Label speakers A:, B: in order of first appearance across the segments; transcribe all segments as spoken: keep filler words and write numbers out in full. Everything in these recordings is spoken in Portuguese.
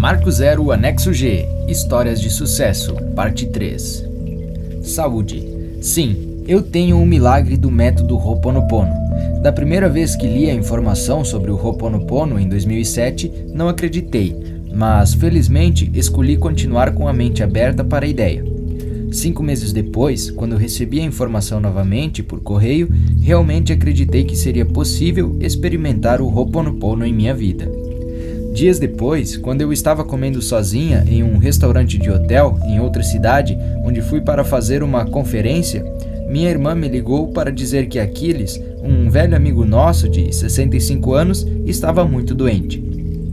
A: Marco Zero Anexo G, Histórias de Sucesso, Parte três. Saúde. Sim, eu tenho um milagre do método Ho'oponopono. Da primeira vez que li a informação sobre o Ho'oponopono em dois mil e sete, não acreditei, mas felizmente escolhi continuar com a mente aberta para a ideia. Cinco meses depois, quando recebi a informação novamente por correio, realmente acreditei que seria possível experimentar o Ho'oponopono em minha vida. Dias depois, quando eu estava comendo sozinha em um restaurante de hotel em outra cidade, onde fui para fazer uma conferência, minha irmã me ligou para dizer que Aquiles, um velho amigo nosso de sessenta e cinco anos, estava muito doente.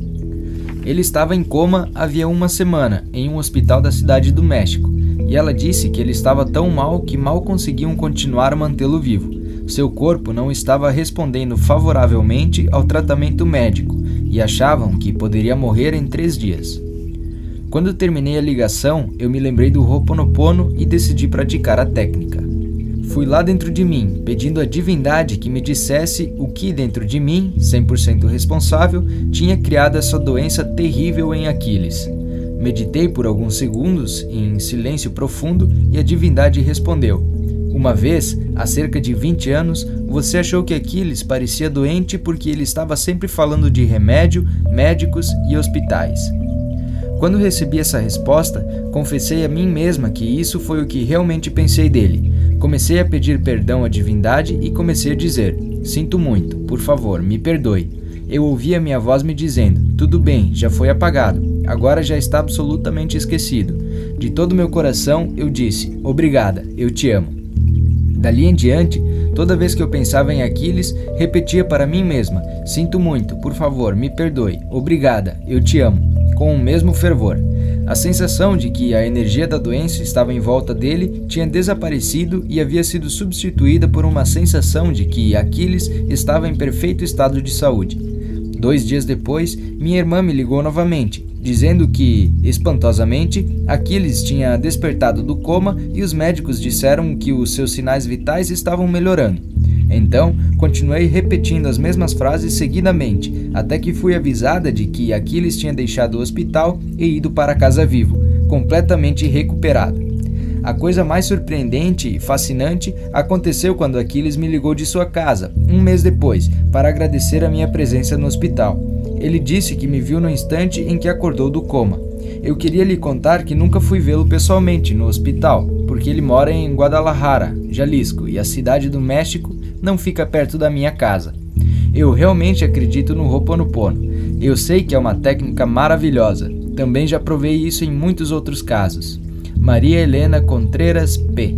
A: Ele estava em coma havia uma semana, em um hospital da cidade do México, e ela disse que ele estava tão mal que mal conseguiam continuar a mantê-lo vivo. Seu corpo não estava respondendo favoravelmente ao tratamento médico, e achavam que poderia morrer em três dias. Quando terminei a ligação, eu me lembrei do Ho'oponopono e decidi praticar a técnica. Fui lá dentro de mim, pedindo à divindade que me dissesse o que dentro de mim, cem por cento responsável, tinha criado essa doença terrível em Aquiles. Meditei por alguns segundos, em silêncio profundo, e a divindade respondeu: "Uma vez, há cerca de vinte anos, você achou que Aquiles parecia doente porque ele estava sempre falando de remédio, médicos e hospitais." Quando recebi essa resposta, confessei a mim mesma que isso foi o que realmente pensei dele. Comecei a pedir perdão à divindade e comecei a dizer: "Sinto muito, por favor, me perdoe." Eu ouvi a minha voz me dizendo: "Tudo bem, já foi apagado, agora já está absolutamente esquecido." De todo meu coração, eu disse: "Obrigada, eu te amo." Dali em diante, toda vez que eu pensava em Aquiles, repetia para mim mesma: "Sinto muito, por favor, me perdoe, obrigada, eu te amo", com o mesmo fervor. A sensação de que a energia da doença estava em volta dele tinha desaparecido e havia sido substituída por uma sensação de que Aquiles estava em perfeito estado de saúde. Dois dias depois, minha irmã me ligou novamente, dizendo que, espantosamente, Aquiles tinha despertado do coma e os médicos disseram que os seus sinais vitais estavam melhorando. Então, continuei repetindo as mesmas frases seguidamente, até que fui avisada de que Aquiles tinha deixado o hospital e ido para casa vivo, completamente recuperado. A coisa mais surpreendente e fascinante aconteceu quando Aquiles me ligou de sua casa, um mês depois, para agradecer a minha presença no hospital. Ele disse que me viu no instante em que acordou do coma. Eu queria lhe contar que nunca fui vê-lo pessoalmente no hospital, porque ele mora em Guadalajara, Jalisco, e a cidade do México não fica perto da minha casa. Eu realmente acredito no Ho'oponopono. Eu sei que é uma técnica maravilhosa. Também já provei isso em muitos outros casos. Maria Helena Contreras P.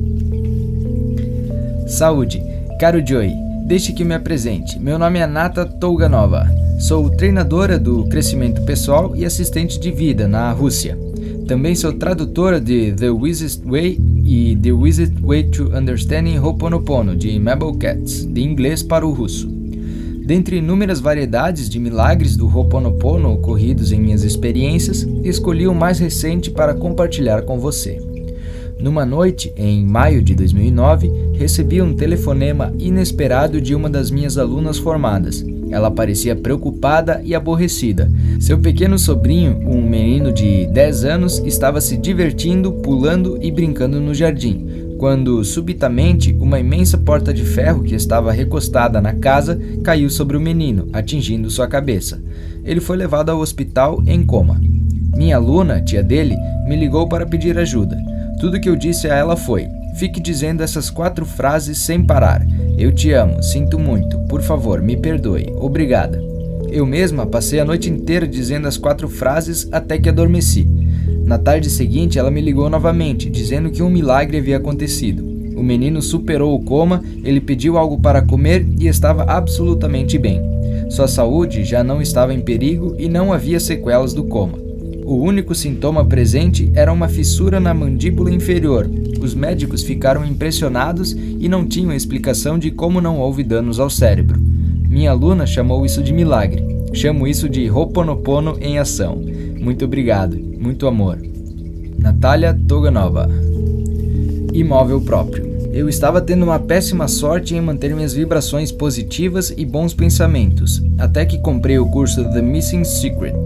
A: Saúde. Caro Joey, deixe que me apresente. Meu nome é Nata Touganova. Sou treinadora do crescimento pessoal e assistente de vida na Rússia. Também sou tradutora de The Wisest Way e The Wisest Way to Understanding Ho'oponopono, de Mabel Katz, de inglês para o russo. Dentre inúmeras variedades de milagres do Ho'oponopono ocorridos em minhas experiências, escolhi o mais recente para compartilhar com você. Numa noite, em maio de dois mil e nove, recebi um telefonema inesperado de uma das minhas alunas formadas. Ela parecia preocupada e aborrecida. Seu pequeno sobrinho, um menino de dez anos, estava se divertindo, pulando e brincando no jardim, quando, subitamente, uma imensa porta de ferro que estava recostada na casa caiu sobre o menino, atingindo sua cabeça. Ele foi levado ao hospital em coma. Minha aluna, tia dele, me ligou para pedir ajuda. Tudo que eu disse a ela foi: "Fique dizendo essas quatro frases sem parar. Eu te amo, sinto muito, por favor, me perdoe, obrigada." Eu mesma passei a noite inteira dizendo as quatro frases até que adormeci. Na tarde seguinte, ela me ligou novamente, dizendo que um milagre havia acontecido. O menino superou o coma, ele pediu algo para comer e estava absolutamente bem. Sua saúde já não estava em perigo e não havia sequelas do coma. O único sintoma presente era uma fissura na mandíbula inferior. Os médicos ficaram impressionados e não tinham explicação de como não houve danos ao cérebro. Minha aluna chamou isso de milagre. Chamo isso de Ho'oponopono em ação. Muito obrigado. Muito amor. Natália Touganova. Imóvel próprio. Eu estava tendo uma péssima sorte em manter minhas vibrações positivas e bons pensamentos, até que comprei o curso The Missing Secret.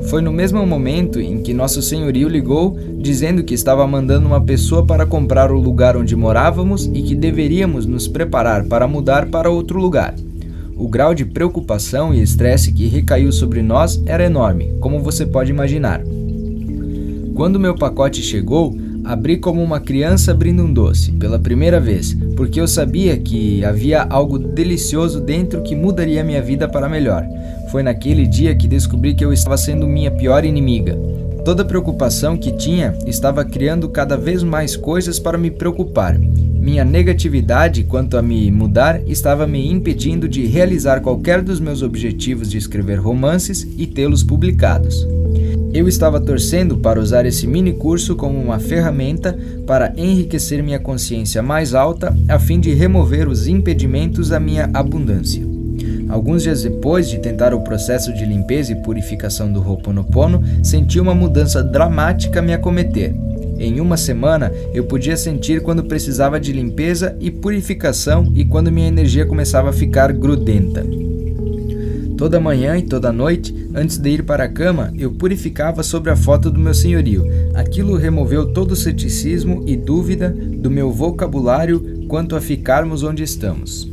A: Foi no mesmo momento em que Nosso Senhorio ligou, dizendo que estava mandando uma pessoa para comprar o lugar onde morávamos e que deveríamos nos preparar para mudar para outro lugar. O grau de preocupação e estresse que recaiu sobre nós era enorme, como você pode imaginar. Quando meu pacote chegou, abri como uma criança abrindo um doce, pela primeira vez, porque eu sabia que havia algo delicioso dentro que mudaria minha vida para melhor. Foi naquele dia que descobri que eu estava sendo minha pior inimiga. Toda a preocupação que tinha estava criando cada vez mais coisas para me preocupar. Minha negatividade quanto a me mudar estava me impedindo de realizar qualquer dos meus objetivos de escrever romances e tê-los publicados. Eu estava torcendo para usar esse mini curso como uma ferramenta para enriquecer minha consciência mais alta a fim de remover os impedimentos à minha abundância. Alguns dias depois de tentar o processo de limpeza e purificação do Ho'oponopono, senti uma mudança dramática me acometer. Em uma semana, eu podia sentir quando precisava de limpeza e purificação e quando minha energia começava a ficar grudenta. Toda manhã e toda noite, antes de ir para a cama, eu purificava sobre a foto do meu senhorio. Aquilo removeu todo o ceticismo e dúvida do meu vocabulário quanto a ficarmos onde estamos.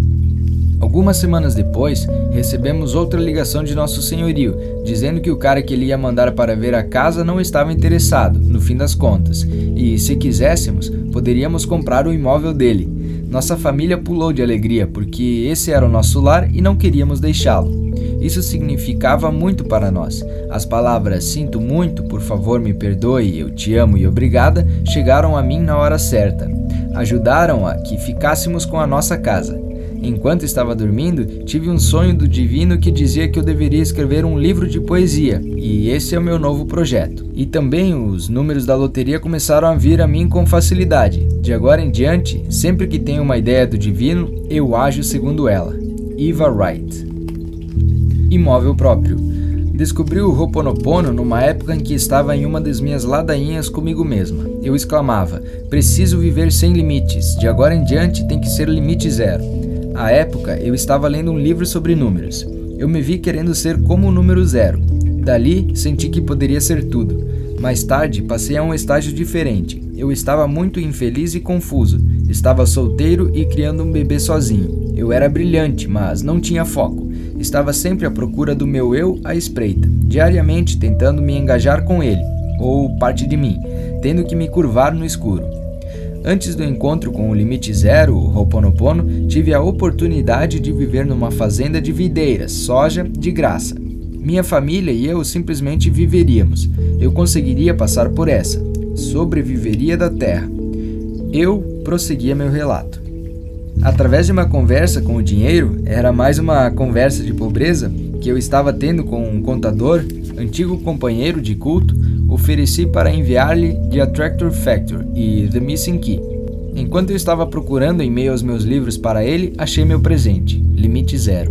A: Algumas semanas depois, recebemos outra ligação de Nosso Senhorio, dizendo que o cara que ele ia mandar para ver a casa não estava interessado, no fim das contas, e, se quiséssemos, poderíamos comprar o imóvel dele. Nossa família pulou de alegria, porque esse era o nosso lar e não queríamos deixá-lo. Isso significava muito para nós. As palavras "sinto muito, por favor me perdoe, eu te amo e obrigada" chegaram a mim na hora certa. Ajudaram a que ficássemos com a nossa casa. Enquanto estava dormindo, tive um sonho do divino que dizia que eu deveria escrever um livro de poesia, e esse é o meu novo projeto. E também os números da loteria começaram a vir a mim com facilidade. De agora em diante, sempre que tenho uma ideia do divino, eu ajo segundo ela. Eva Wright. Imóvel próprio. Descobri o Ho'oponopono numa época em que estava em uma das minhas ladainhas comigo mesma. Eu exclamava: preciso viver sem limites, de agora em diante tem que ser limite zero. À época, eu estava lendo um livro sobre números. Eu me vi querendo ser como o número zero. Dali, senti que poderia ser tudo. Mais tarde, passei a um estágio diferente. Eu estava muito infeliz e confuso. Estava solteiro e criando um bebê sozinho. Eu era brilhante, mas não tinha foco. Estava sempre à procura do meu eu à espreita, diariamente tentando me engajar com ele, ou parte de mim, tendo que me curvar no escuro. Antes do encontro com o limite zero, o Ho'oponopono, tive a oportunidade de viver numa fazenda de videiras, soja, de graça. Minha família e eu simplesmente viveríamos. Eu conseguiria passar por essa. Sobreviveria da terra. Eu prosseguia meu relato. Através de uma conversa com o dinheiro, era mais uma conversa de pobreza que eu estava tendo com um contador, antigo companheiro de culto, ofereci para enviar-lhe The Attractor Factor e The Missing Key. Enquanto eu estava procurando em meio aos meus livros para ele, achei meu presente, limite zero.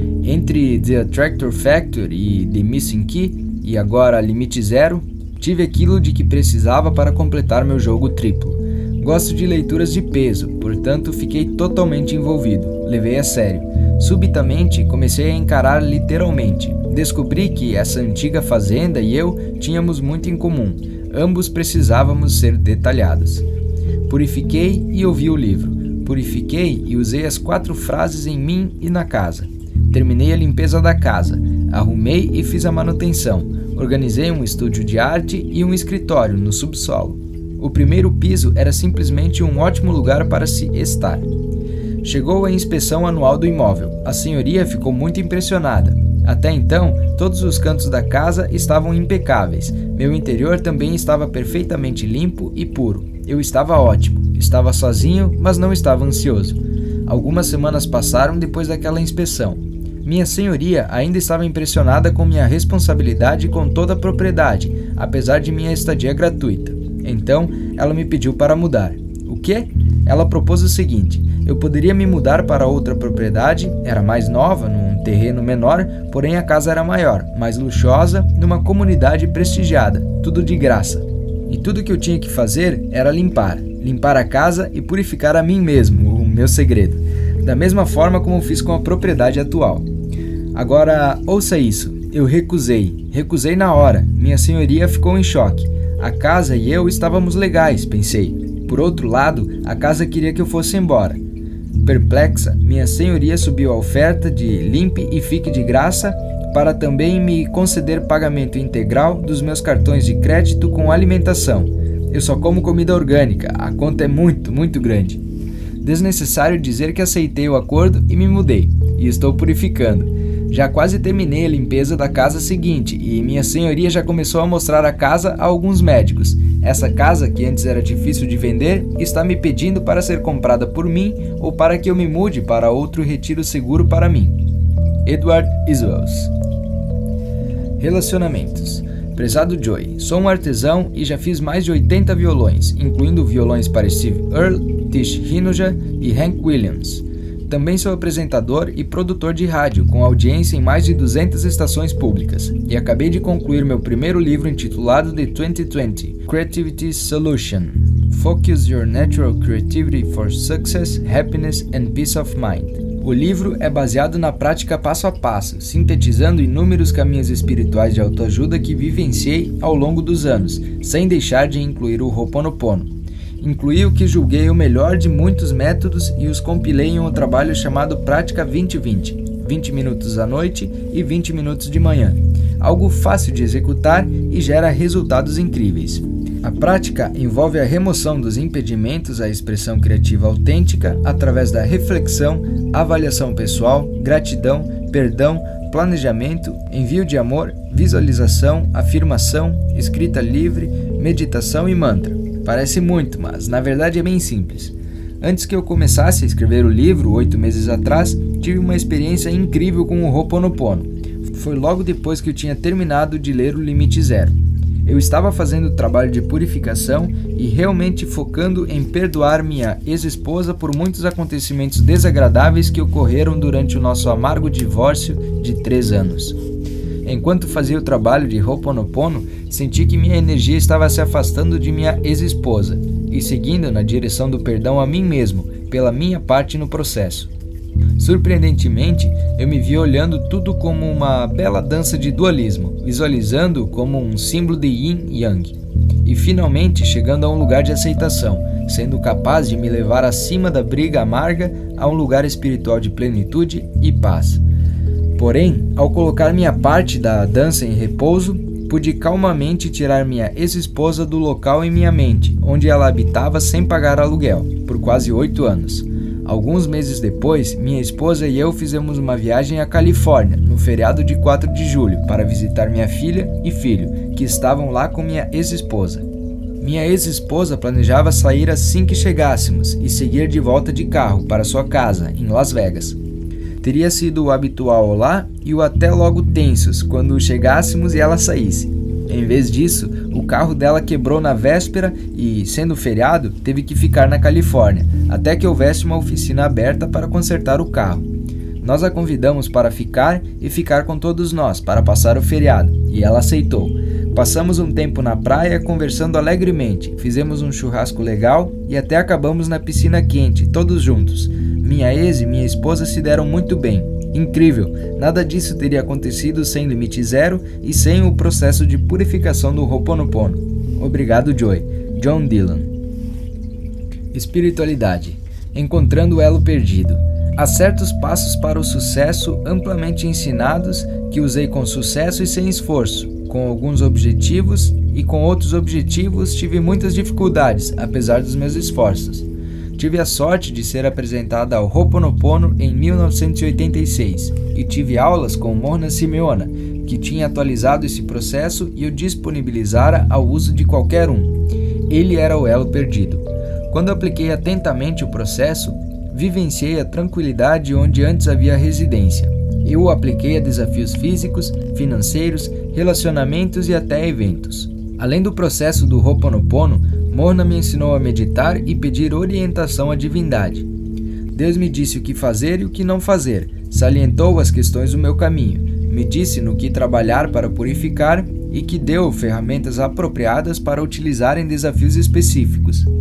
A: Entre The Attractor Factor e The Missing Key, e agora limite zero, tive aquilo de que precisava para completar meu jogo triplo. Gosto de leituras de peso, portanto fiquei totalmente envolvido, levei a sério. Subitamente comecei a encarar literalmente. Descobri que essa antiga fazenda e eu tínhamos muito em comum. Ambos precisávamos ser detalhados. Purifiquei e ouvi o livro. Purifiquei e usei as quatro frases em mim e na casa. Terminei a limpeza da casa. Arrumei e fiz a manutenção. Organizei um estúdio de arte e um escritório no subsolo. O primeiro piso era simplesmente um ótimo lugar para se estar. Chegou a inspeção anual do imóvel. A senhoria ficou muito impressionada. Até então, todos os cantos da casa estavam impecáveis. Meu interior também estava perfeitamente limpo e puro. Eu estava ótimo. Estava sozinho, mas não estava ansioso. Algumas semanas passaram depois daquela inspeção. Minha senhoria ainda estava impressionada com minha responsabilidade com toda a propriedade, apesar de minha estadia gratuita. Então, ela me pediu para mudar. O quê? Ela propôs o seguinte: eu poderia me mudar para outra propriedade, era mais nova, num terreno menor, porém a casa era maior, mais luxuosa, numa comunidade prestigiada, tudo de graça. E tudo que eu tinha que fazer era limpar, limpar a casa e purificar a mim mesmo, o meu segredo, da mesma forma como fiz com a propriedade atual. Agora, ouça isso, Eu recusei, recusei na hora. Minha senhoria ficou em choque. A casa e eu estávamos legais, pensei. Por outro lado, a casa queria que eu fosse embora. Perplexa, minha senhoria subiu a oferta de limpe e fique de graça para também me conceder pagamento integral dos meus cartões de crédito com alimentação. Eu só como comida orgânica, a conta é muito, muito grande. Desnecessário dizer que aceitei o acordo e me mudei, e estou purificando. Já quase terminei a limpeza da casa seguinte e minha senhoria já começou a mostrar a casa a alguns médicos. Essa casa, que antes era difícil de vender, está me pedindo para ser comprada por mim ou para que eu me mude para outro retiro seguro para mim. Edward Iswells. Relacionamentos. Prezado Joey, sou um artesão e já fiz mais de oitenta violões, incluindo violões para Steve Earle, Tish Hinoja e Hank Williams. Também sou apresentador e produtor de rádio, com audiência em mais de duzentas estações públicas, e acabei de concluir meu primeiro livro intitulado The twenty twenty Creativity Solution. Focus Your Natural Creativity for Success, Happiness and Peace of Mind. O livro é baseado na prática passo a passo, sintetizando inúmeros caminhos espirituais de autoajuda que vivenciei ao longo dos anos, sem deixar de incluir o Ho'oponopono. Incluí o que julguei o melhor de muitos métodos e os compilei em um trabalho chamado Prática vinte vinte, vinte minutos à noite e vinte minutos de manhã, algo fácil de executar e gera resultados incríveis. A prática envolve a remoção dos impedimentos à expressão criativa autêntica através da reflexão, avaliação pessoal, gratidão, perdão, planejamento, envio de amor, visualização, afirmação, escrita livre, meditação e mantra. Parece muito, mas na verdade é bem simples. Antes que eu começasse a escrever o livro, oito meses atrás, tive uma experiência incrível com o Ho'oponopono. Foi logo depois que eu tinha terminado de ler o Limite Zero. Eu estava fazendo trabalho de purificação e realmente focando em perdoar minha ex-esposa por muitos acontecimentos desagradáveis que ocorreram durante o nosso amargo divórcio de três anos. Enquanto fazia o trabalho de Ho'oponopono, senti que minha energia estava se afastando de minha ex-esposa e seguindo na direção do perdão a mim mesmo, pela minha parte no processo. Surpreendentemente, eu me vi olhando tudo como uma bela dança de dualismo, visualizando como um símbolo de Yin e Yang, e finalmente chegando a um lugar de aceitação, sendo capaz de me levar acima da briga amarga a um lugar espiritual de plenitude e paz. Porém, ao colocar minha parte da dança em repouso, pude calmamente tirar minha ex-esposa do local em minha mente, onde ela habitava sem pagar aluguel, por quase oito anos. Alguns meses depois, minha esposa e eu fizemos uma viagem à Califórnia, no feriado de quatro de julho, para visitar minha filha e filho, que estavam lá com minha ex-esposa. Minha ex-esposa planejava sair assim que chegássemos e seguir de volta de carro para sua casa, em Las Vegas. Teria sido o habitual olá e o até logo tensos quando chegássemos e ela saísse. Em vez disso, o carro dela quebrou na véspera e, sendo feriado, teve que ficar na Califórnia, até que houvesse uma oficina aberta para consertar o carro. Nós a convidamos para ficar e ficar com todos nós para passar o feriado, e ela aceitou. Passamos um tempo na praia conversando alegremente, fizemos um churrasco legal e até acabamos na piscina quente, todos juntos. Minha ex e minha esposa se deram muito bem. Incrível! Nada disso teria acontecido sem Limite Zero e sem o processo de purificação do Ho'oponopono. Obrigado, Joey. John Dillon. Espiritualidade. Encontrando o elo perdido. Há certos passos para o sucesso amplamente ensinados que usei com sucesso e sem esforço, com alguns objetivos, e com outros objetivos tive muitas dificuldades, apesar dos meus esforços. Tive a sorte de ser apresentada ao Ho'oponopono em mil novecentos e oitenta e seis e tive aulas com Morna Simeona, que tinha atualizado esse processo e o disponibilizara ao uso de qualquer um. Ele era o elo perdido. Quando apliquei atentamente o processo, vivenciei a tranquilidade onde antes havia residência. Eu o apliquei a desafios físicos, financeiros, relacionamentos e até eventos. Além do processo do Ho'oponopono, Morna me ensinou a meditar e pedir orientação à divindade. Deus me disse o que fazer e o que não fazer, salientou as questões do meu caminho, me disse no que trabalhar para purificar e que deu ferramentas apropriadas para utilizar em desafios específicos.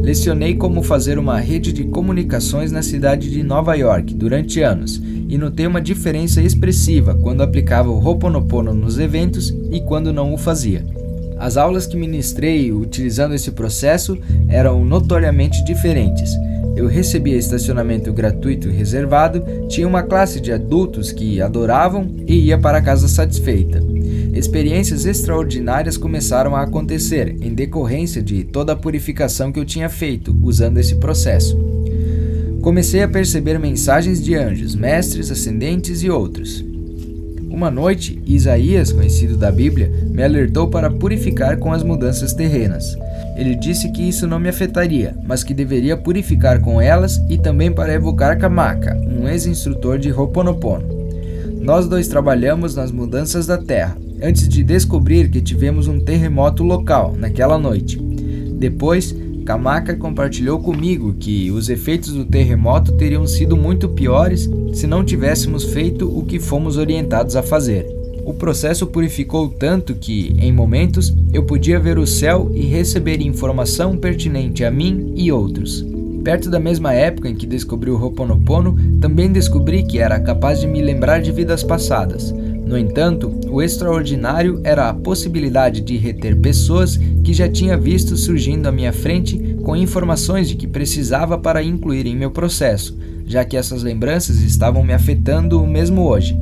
A: Lecionei como fazer uma rede de comunicações na cidade de Nova York durante anos e notei uma diferença expressiva quando aplicava o Ho'oponopono nos eventos e quando não o fazia. As aulas que ministrei utilizando esse processo eram notoriamente diferentes. Eu recebia estacionamento gratuito e reservado, tinha uma classe de adultos que adoravam e ia para casa satisfeita. Experiências extraordinárias começaram a acontecer em decorrência de toda a purificação que eu tinha feito usando esse processo. Comecei a perceber mensagens de anjos, mestres, ascendentes e outros. Uma noite, Isaías, conhecido da Bíblia, me alertou para purificar com as mudanças terrenas. Ele disse que isso não me afetaria, mas que deveria purificar com elas e também para evocar Kamaka, um ex-instrutor de Ho'oponopono. Nós dois trabalhamos nas mudanças da Terra, antes de descobrir que tivemos um terremoto local naquela noite. Depois, Kamaka compartilhou comigo que os efeitos do terremoto teriam sido muito piores se não tivéssemos feito o que fomos orientados a fazer. O processo purificou tanto que, em momentos, eu podia ver o céu e receber informação pertinente a mim e outros. Perto da mesma época em que descobri o Ho'oponopono, também descobri que era capaz de me lembrar de vidas passadas. No entanto, o extraordinário era a possibilidade de reter pessoas que já tinha visto surgindo à minha frente com informações de que precisava para incluir em meu processo, já que essas lembranças estavam me afetando mesmo hoje.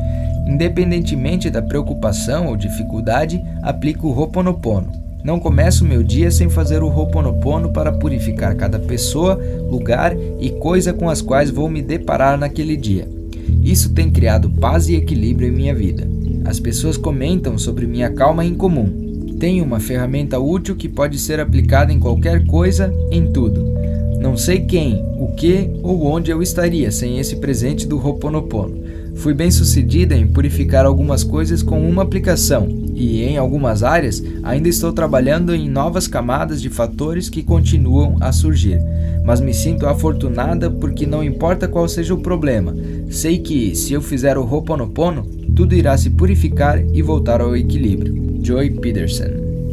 A: Independentemente da preocupação ou dificuldade, aplico o Ho'oponopono. Não começo meu dia sem fazer o Ho'oponopono para purificar cada pessoa, lugar e coisa com as quais vou me deparar naquele dia. Isso tem criado paz e equilíbrio em minha vida. As pessoas comentam sobre minha calma incomum. Tenho uma ferramenta útil que pode ser aplicada em qualquer coisa, em tudo. Não sei quem, o que ou onde eu estaria sem esse presente do Ho'oponopono. Fui bem sucedida em purificar algumas coisas com uma aplicação e, em algumas áreas, ainda estou trabalhando em novas camadas de fatores que continuam a surgir. Mas me sinto afortunada porque não importa qual seja o problema, sei que, se eu fizer o Ho'oponopono, tudo irá se purificar e voltar ao equilíbrio. Joy Peterson.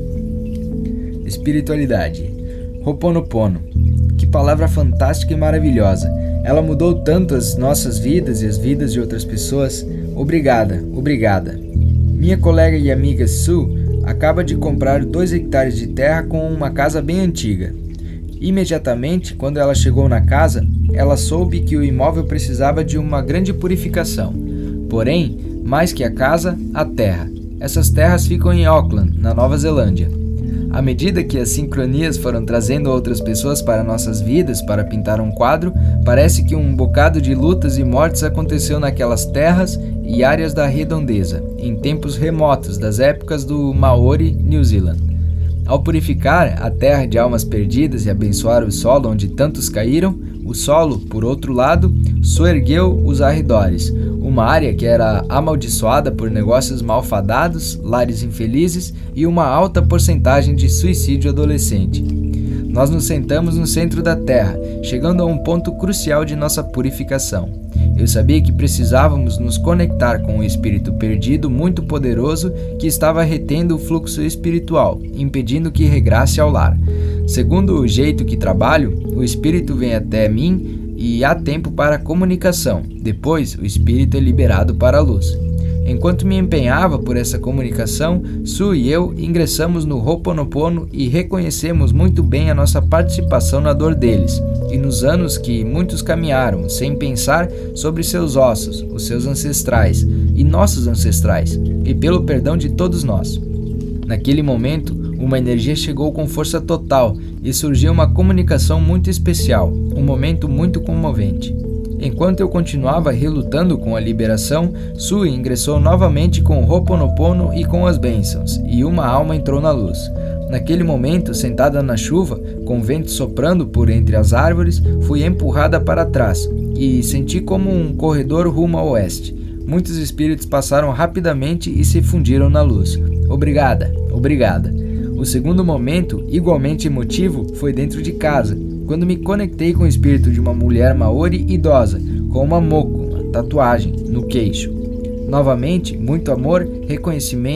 A: Espiritualidade. Ho'oponopono. Que palavra fantástica e maravilhosa. Ela mudou tanto as nossas vidas e as vidas de outras pessoas. Obrigada, obrigada. Minha colega e amiga Sue acaba de comprar dois hectares de terra com uma casa bem antiga. Imediatamente, quando ela chegou na casa, ela soube que o imóvel precisava de uma grande purificação. Porém, mais que a casa, a terra. Essas terras ficam em Auckland, na Nova Zelândia. À medida que as sincronias foram trazendo outras pessoas para nossas vidas para pintar um quadro, parece que um bocado de lutas e mortes aconteceu naquelas terras e áreas da redondeza, em tempos remotos das épocas do Maori, New Zealand. Ao purificar a terra de almas perdidas e abençoar o solo onde tantos caíram, o solo, por outro lado, soergueu os arredores, uma área que era amaldiçoada por negócios malfadados, lares infelizes e uma alta porcentagem de suicídio adolescente. Nós nos sentamos no centro da terra, chegando a um ponto crucial de nossa purificação. Eu sabia que precisávamos nos conectar com um espírito perdido muito poderoso que estava retendo o fluxo espiritual, impedindo que regrasse ao lar. Segundo o jeito que trabalho, o espírito vem até mim e há tempo para a comunicação. Depois, o espírito é liberado para a luz. Enquanto me empenhava por essa comunicação, Sue e eu ingressamos no Ho'oponopono e reconhecemos muito bem a nossa participação na dor deles e nos anos que muitos caminharam sem pensar sobre seus ossos, os seus ancestrais e nossos ancestrais, e pelo perdão de todos nós. Naquele momento, uma energia chegou com força total e surgiu uma comunicação muito especial, um momento muito comovente. Enquanto eu continuava relutando com a liberação, Sue ingressou novamente com o Ho'oponopono e com as bênçãos, e uma alma entrou na luz. Naquele momento, sentada na chuva, com o vento soprando por entre as árvores, fui empurrada para trás e senti como um corredor rumo ao oeste. Muitos espíritos passaram rapidamente e se fundiram na luz. Obrigada, obrigada. O segundo momento, igualmente emotivo, foi dentro de casa, quando me conectei com o espírito de uma mulher maori idosa, com uma moco, uma tatuagem, no queixo. Novamente, muito amor, reconhecimento,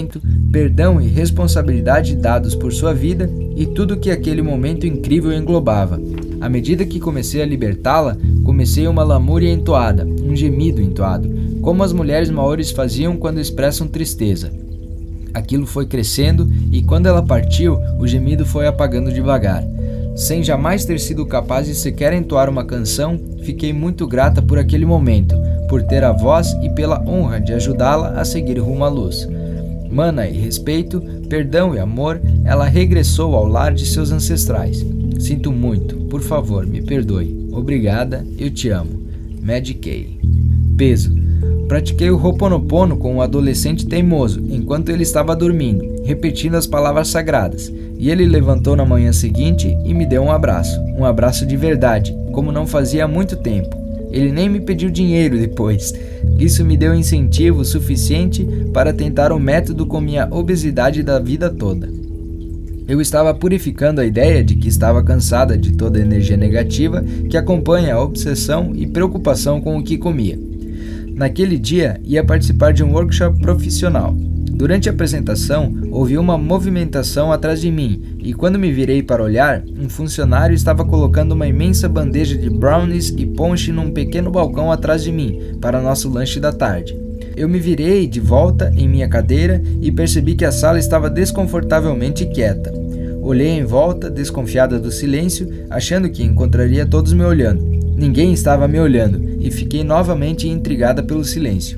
A: perdão e responsabilidade dados por sua vida e tudo que aquele momento incrível englobava. À medida que comecei a libertá-la, comecei uma lamúria entoada, um gemido entoado, como as mulheres maoris faziam quando expressam tristeza. Aquilo foi crescendo e quando ela partiu, o gemido foi apagando devagar. Sem jamais ter sido capaz de sequer entoar uma canção, fiquei muito grata por aquele momento, por ter a voz e pela honra de ajudá-la a seguir rumo à luz. Mana e respeito, perdão e amor, ela regressou ao lar de seus ancestrais. Sinto muito, por favor, me perdoe. Obrigada, eu te amo. Mad Kay. Peso. Pratiquei o Ho'oponopono com um adolescente teimoso, enquanto ele estava dormindo, repetindo as palavras sagradas, e ele levantou na manhã seguinte e me deu um abraço, um abraço de verdade, como não fazia há muito tempo. Ele nem me pediu dinheiro depois. Isso me deu incentivo suficiente para tentar o método com minha obesidade da vida toda. Eu estava purificando a ideia de que estava cansada de toda a energia negativa que acompanha a obsessão e preocupação com o que comia. Naquele dia, ia participar de um workshop profissional. Durante a apresentação, ouvi uma movimentação atrás de mim e quando me virei para olhar, um funcionário estava colocando uma imensa bandeja de brownies e ponche num pequeno balcão atrás de mim para nosso lanche da tarde. Eu me virei de volta em minha cadeira e percebi que a sala estava desconfortavelmente quieta. Olhei em volta, desconfiada do silêncio, achando que encontraria todos me olhando. Ninguém estava me olhando e fiquei novamente intrigada pelo silêncio.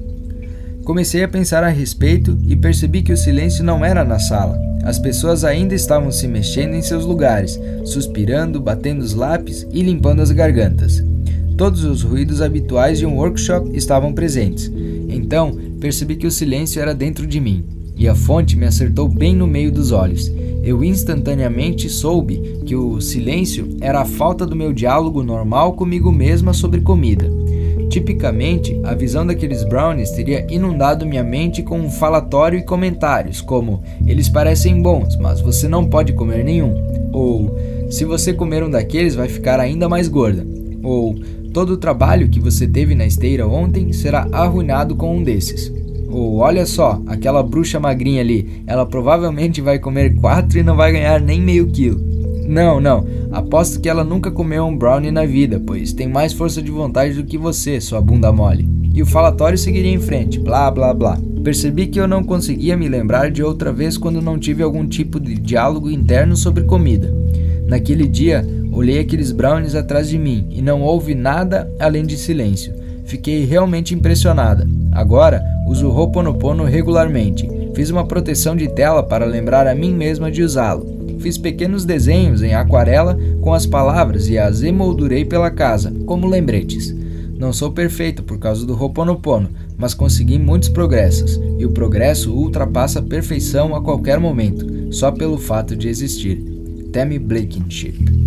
A: Comecei a pensar a respeito e percebi que o silêncio não era na sala. As pessoas ainda estavam se mexendo em seus lugares, suspirando, batendo os lápis e limpando as gargantas. Todos os ruídos habituais de um workshop estavam presentes. Então, percebi que o silêncio era dentro de mim, e a fonte me acertou bem no meio dos olhos. Eu instantaneamente soube que o silêncio era a falta do meu diálogo normal comigo mesma sobre comida. Tipicamente, a visão daqueles brownies teria inundado minha mente com um falatório e comentários como "eles parecem bons, mas você não pode comer nenhum", ou "se você comer um daqueles vai ficar ainda mais gorda", ou "todo o trabalho que você teve na esteira ontem será arruinado com um desses", ou "olha só, aquela bruxa magrinha ali, ela provavelmente vai comer quatro e não vai ganhar nem meio quilo. Não, não, aposto que ela nunca comeu um brownie na vida, pois tem mais força de vontade do que você, sua bunda mole. E o falatório seguiria em frente, blá blá blá. Percebi que eu não conseguia me lembrar de outra vez quando não tive algum tipo de diálogo interno sobre comida. Naquele dia, olhei aqueles brownies atrás de mim e não houve nada além de silêncio. Fiquei realmente impressionada. Agora, uso o Ho'oponopono regularmente. Fiz uma proteção de tela para lembrar a mim mesma de usá-lo. Fiz pequenos desenhos em aquarela com as palavras e as emoldurei pela casa, como lembretes. Não sou perfeito por causa do Ho'oponopono, mas consegui muitos progressos, e o progresso ultrapassa a perfeição a qualquer momento, só pelo fato de existir. Tammy Blankenship.